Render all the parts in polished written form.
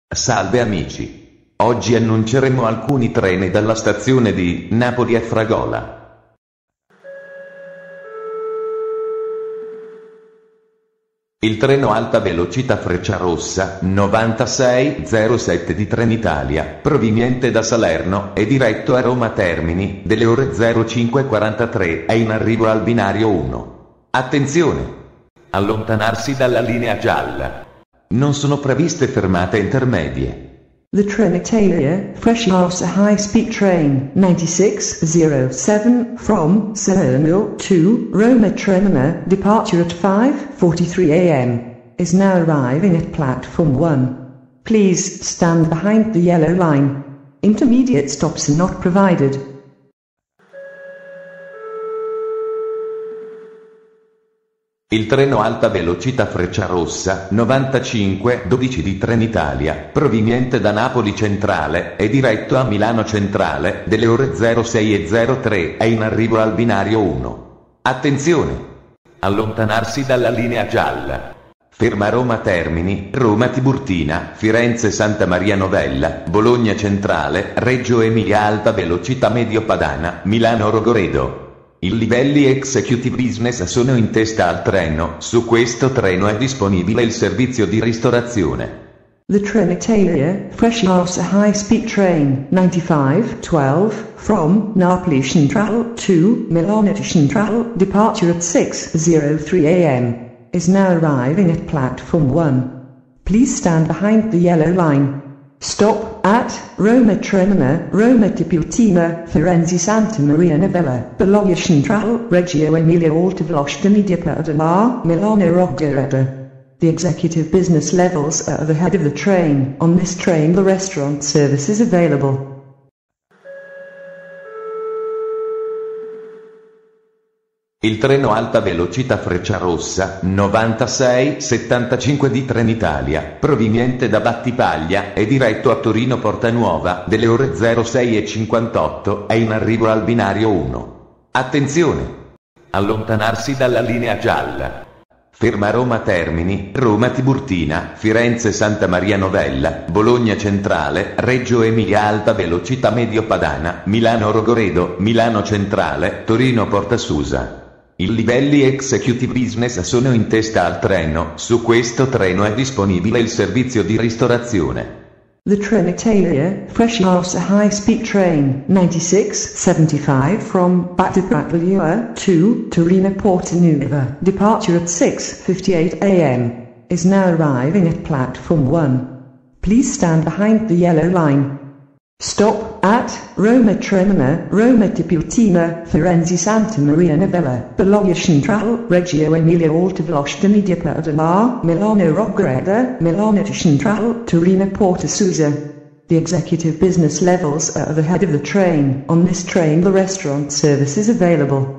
Salve amici. Oggi annunceremo alcuni treni dalla stazione di Napoli a Fragola. Il treno alta velocità Frecciarossa 9607 di Trenitalia, proveniente da Salerno e diretto a Roma Termini, delle ore 05:43, è in arrivo al binario 1. Attenzione! Allontanarsi dalla linea gialla. Non sono previste fermate intermedie. The Trenitalia Frecciarossa high-speed train 9607 from Salerno to Roma Termini, departure at 5:43 a.m. is now arriving at platform 1. Please stand behind the yellow line. Intermediate stops are not provided. Il treno alta velocità Frecciarossa 9512 di Trenitalia, proveniente da Napoli Centrale e diretto a Milano Centrale, delle ore 06:03, è in arrivo al binario 1. Attenzione! Allontanarsi dalla linea gialla. Ferma Roma Termini, Roma Tiburtina, Firenze Santa Maria Novella, Bologna Centrale, Reggio Emilia Alta Velocità Medio Padana, Milano Rogoredo. I livelli Executive Business sono in testa al treno. Su questo treno è disponibile il servizio di ristorazione. The Trenitalia Frecciarossa high-speed train 9512 from Napoli Centrale to Milano Centrale, departure at 6:03 a.m. is now arriving at platform 1. Please stand behind the yellow line. Stop at Roma Termini, Roma Tiburtina, Firenze Santa Maria Novella, Bologna Centrale, Reggio Emilia Alta Velocità Media Padana, Milano Rogoredo. The executive business levels are the head of the train. On this train the restaurant service is available. Il treno alta velocità Frecciarossa 9675 di Trenitalia, proveniente da Battipaglia e diretto a Torino Portanuova, delle ore 06:58, è in arrivo al binario 1. Attenzione! Allontanarsi dalla linea gialla. Ferma Roma Termini, Roma Tiburtina, Firenze Santa Maria Novella, Bologna Centrale, Reggio Emilia Alta Velocità Medio Padana, Milano Rogoredo, Milano Centrale, Torino Portasusa. I livelli Executive Business sono in testa al treno. Su questo treno è disponibile il servizio di ristorazione. The Trenitalia Frecciarossa high-speed train 9675 from Battipaglia to Torino Portanuova, departure at 6:58 a.m. is now arriving at platform 1. Please stand behind the yellow line. Stop at Roma Termini, Roma Tiburtina, Firenze Santa Maria Novella, Bologna Centrale, Reggio Emilia Alta Velocità Media Padana, Milano Rogoredo, Milano Centrale, Torino Portasusa. The executive business levels are the head of the train. On this train the restaurant service is available.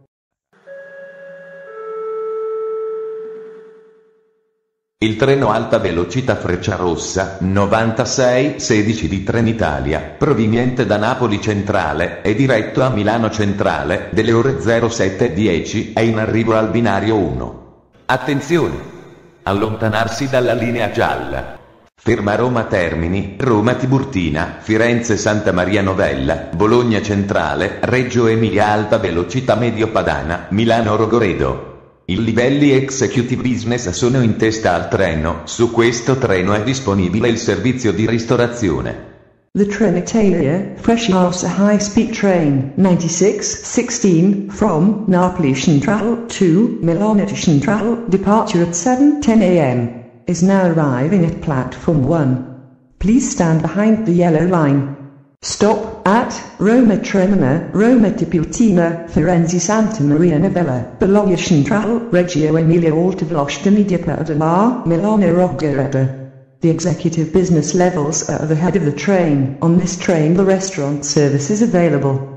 Il treno alta velocità Frecciarossa 9616 di Trenitalia, proveniente da Napoli Centrale e diretto a Milano Centrale, delle ore 07:10, è in arrivo al binario 1. Attenzione! Allontanarsi dalla linea gialla. Ferma Roma Termini, Roma Tiburtina, Firenze Santa Maria Novella, Bologna Centrale, Reggio Emilia Alta Velocità Medio Padana, Milano Rogoredo. I livelli Executive Business sono in testa al treno. Su questo treno è disponibile il servizio di ristorazione. The Trenitalia Frecciarossa high-speed train 9616 from Napoli Centrale to Milano Centrale, departure at 7:10 a.m. is now arriving at platform 1. Please stand behind the yellow line. Stop at Roma Termini, Roma Tiburtina, Firenze Santa Maria Novella, Bologna Centrale, Reggio Emilia Alta Velocità Media Padana, Milano Rogoredo. The executive business levels are the head of the train. On this train the restaurant service is available.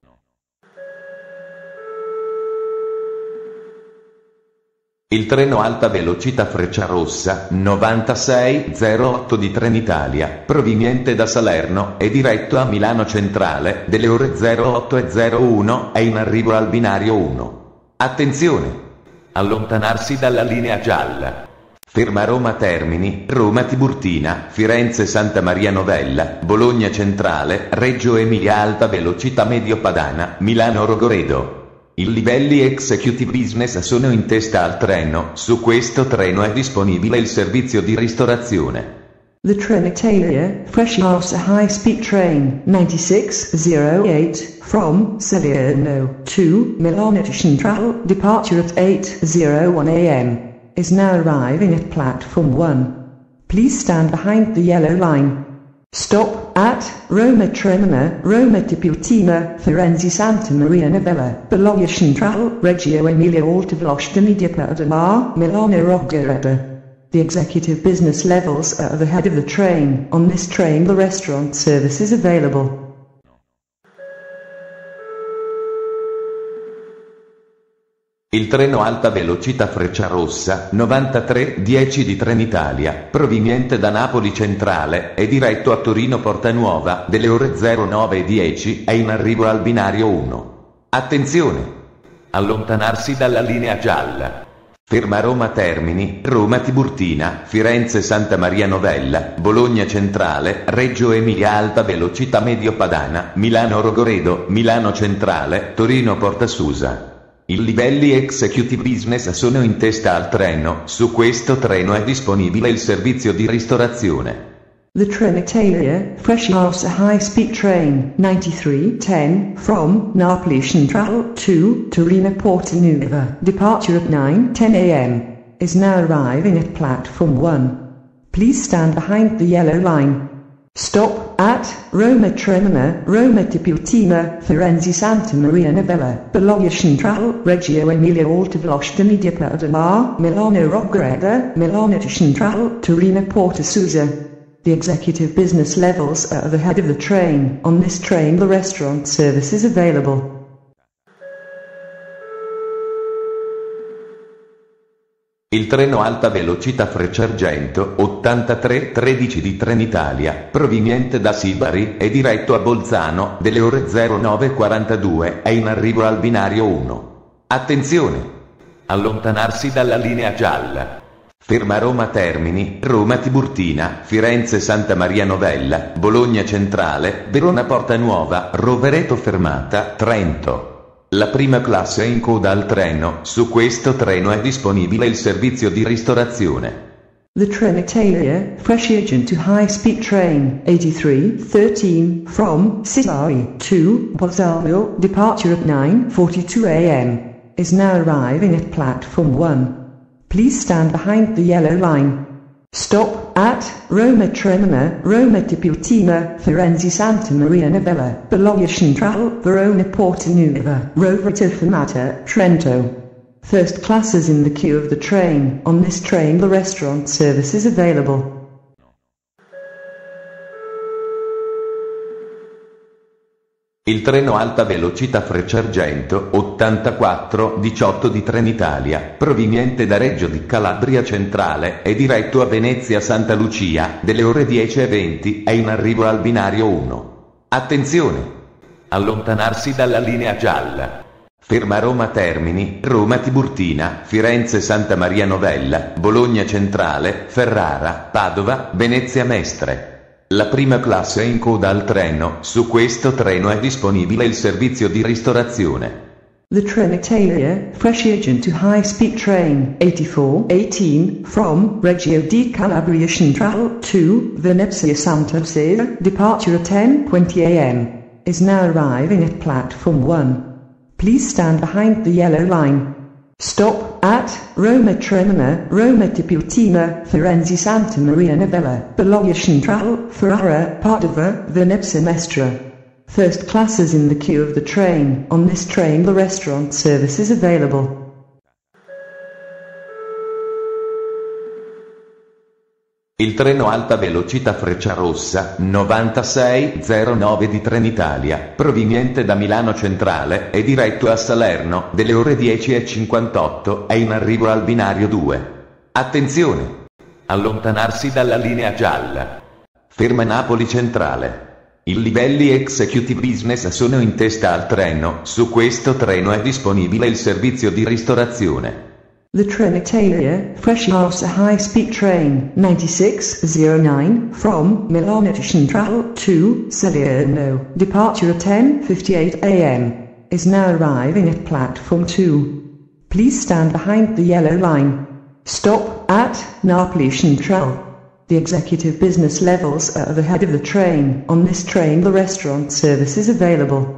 Il treno alta velocità Frecciarossa 9608 di Trenitalia, proveniente da Salerno e diretto a Milano Centrale, delle ore 08:01, è in arrivo al binario 1. Attenzione! Allontanarsi dalla linea gialla. Ferma Roma Termini, Roma Tiburtina, Firenze Santa Maria Novella, Bologna Centrale, Reggio Emilia Alta Velocità Medio Padana, Milano Rogoredo. I livelli Executive Business sono in testa al treno, su questo treno è disponibile il servizio di ristorazione. The Trenitalia Fresh House High Speed Train 9608 from Salerno to Milano Centrale, departure at 8:01 a.m. is now arriving at platform 1. Please stand behind the yellow line. Stop at Roma Tremina, Roma Tiburtina, Firenze Santa Maria Novella, Bologna Centrale, Reggio Emilia Alta Velocità Media Padana, Milano Rogoredo. The executive business levels are the head of the train. On this train the restaurant service is available. Il treno alta velocità Frecciarossa, 9310 di Trenitalia, proveniente da Napoli Centrale, è diretto a Torino Portanuova, delle ore 09:10, è in arrivo al binario 1. Attenzione! Allontanarsi dalla linea gialla. Ferma Roma Termini, Roma Tiburtina, Firenze Santa Maria Novella, Bologna Centrale, Reggio Emilia Alta Velocità Medio Padana, Milano Rogoredo, Milano Centrale, Torino Portasusa. I livelli Executive Business sono in testa al treno, su questo treno è disponibile il servizio di ristorazione. The Trenitalia Fresh House High Speed Train 9310 from Napoli Centrale to Torino Portanuova, departure at 9:10 a.m. is now arriving at platform 1. Please stand behind the yellow line. Stop at Roma Tremina, Roma Tiburtina, Firenze Santa Maria Novella, Bologna Centrale, Reggio Emilia Alta Velocità Media Padana, Milano Rogoredo, Milano Centrale, Torino Portasusa. The executive business levels are the head of the train. On this train the restaurant service is available. Il treno alta velocità Frecciargento, 8313 di Trenitalia, proveniente da Sibari, è diretto a Bolzano, delle ore 09:42, è in arrivo al binario 1. Attenzione! Allontanarsi dalla linea gialla. Ferma Roma Termini, Roma Tiburtina, Firenze Santa Maria Novella, Bologna Centrale, Verona Portanuova, Rovereto Fermata, Trento. La prima classe è in coda al treno, su questo treno è disponibile il servizio di ristorazione. The Trenitalia Fresh Agent to High Speed Train 8313 from Sicily to Bolzano, departure at 9:42 a.m. is now arriving at platform 1. Please stand behind the yellow line. Stop at Roma Tremina, Roma Tiburtina, Firenze Santa Maria Novella, Bologna Centrale, Verona Portanuova, Rovereto Fermata, Trento. First class is in the queue of the train. On this train the restaurant service is available. Il treno alta velocità Frecciargento, 8418 di Trenitalia, proveniente da Reggio di Calabria Centrale, è diretto a Venezia Santa Lucia, delle ore 10:20, è in arrivo al binario 1. Attenzione! Allontanarsi dalla linea gialla. Ferma Roma Termini, Roma Tiburtina, Firenze Santa Maria Novella, Bologna Centrale, Ferrara, Padova, Venezia Mestre. La prima classe è in coda al treno, su questo treno è disponibile il servizio di ristorazione. The Trenitalia Fresh Agent to High Speed Train 8418 from Reggio di Calabria Centrale to Venezia Santa Lucia, departure at 10:20 a.m. is now arriving at platform 1. Please stand behind the yellow line. Stop at Roma Tremina, Roma Tiburtina, Firenze Santa Maria Novella, Bologna Centrale, Ferrara, Padova, Venezia Mestre. First class is in the queue of the train. On this train the restaurant service is available. Il treno alta velocità Frecciarossa, 9609 di Trenitalia, proveniente da Milano Centrale, è diretto a Salerno, delle ore 10:58, è in arrivo al binario 2. Attenzione! Allontanarsi dalla linea gialla. Ferma Napoli Centrale. I livelli Executive Business sono in testa al treno, su questo treno è disponibile il servizio di ristorazione. The Trenitalia Frecciarrossa High-Speed Train 9609 from Milano to Centrale to Salerno, departure at 10:58 a.m., is now arriving at platform 2. Please stand behind the yellow line. Stop at Napoli Centrale. The executive business levels are ahead of the train. On this train the restaurant service is available.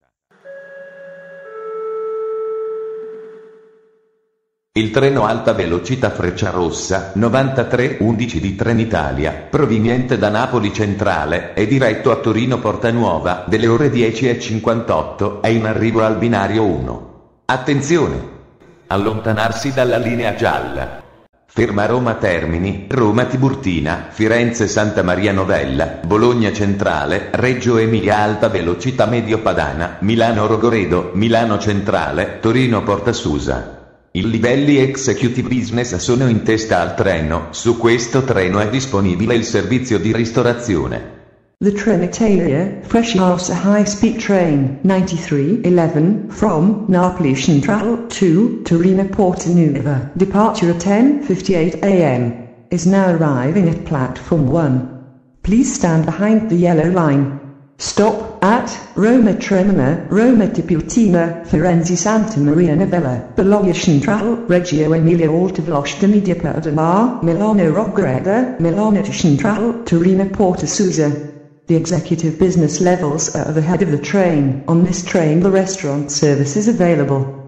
Il treno alta velocità Frecciarossa 9311 di Trenitalia, proveniente da Napoli Centrale e diretto a Torino Portanuova, delle ore 10:58, è in arrivo al binario 1. Attenzione! Allontanarsi dalla linea gialla. Ferma Roma Termini, Roma Tiburtina, Firenze Santa Maria Novella, Bologna Centrale, Reggio Emilia Alta Velocità Medio Padana, Milano Rogoredo, Milano Centrale, Torino Portasusa. I livelli Executive Business sono in testa al treno. Su questo treno è disponibile il servizio di ristorazione. The Trenitalia Frecciarrossa High-Speed Train 9311 from Napoli Centrale to Torino Portanuova, departure at 10:58 a.m., is now arriving at platform 1. Please stand behind the yellow line. Stop at Roma Tremina, Roma Tiburtina, Firenze Santa Maria Novella, Bologna Centrale, Reggio Emilia Alta Velocità Media Padana, Milano Rogoredo, Milano Centrale, Torino Portasusa. The executive business levels are ahead of the train. On this train the restaurant service is available.